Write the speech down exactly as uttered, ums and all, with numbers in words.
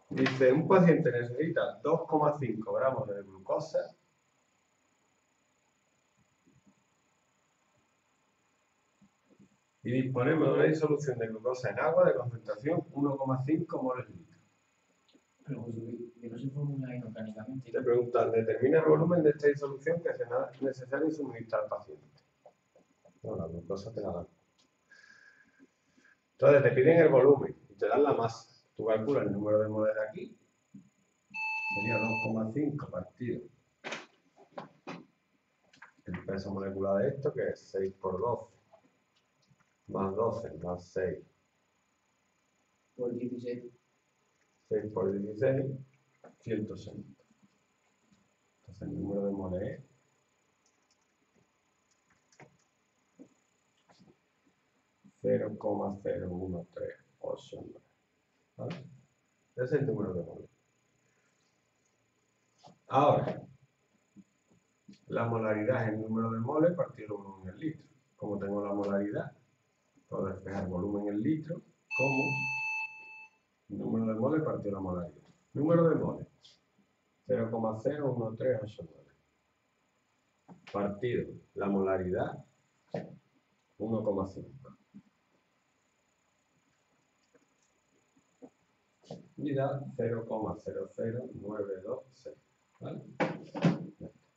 Dice, un paciente necesita dos coma cinco gramos de glucosa y disponemos de una disolución de glucosa en agua de concentración uno coma cinco moles litro. Pero pues, que no se formula inorgánicamente. Te preguntan, determina el volumen de esta disolución que será necesario suministrar al paciente. No, la glucosa te la dan. Entonces te piden el volumen y te dan la masa. Tú calculas el número de moles de aquí. Sería dos coma cinco partido el peso molecular de esto, que es seis por doce, más doce, más seis. Por dieciséis. seis por dieciséis, ciento sesenta. Entonces el número de moles es cero coma cero uno tres ocho nueve. ¿Vale? Ese es el número de moles. Ahora, la molaridad es el número de moles partido el volumen en litro. Como tengo la molaridad, puedo despejar volumen en litro como número de moles partido la molaridad. Número de moles, cero coma cero uno tres ocho nueve. Partido la molaridad, uno coma cinco. Y da cero coma cero cero nueve dos seis. ¿Vale?